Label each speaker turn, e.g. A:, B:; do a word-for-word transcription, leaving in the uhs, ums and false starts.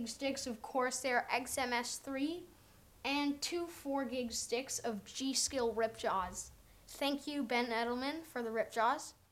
A: gig sticks of Corsair X M S three, and two four gig sticks of G-Skill Ripjaws. Thank you, Ben Edelman, for the Ripjaws.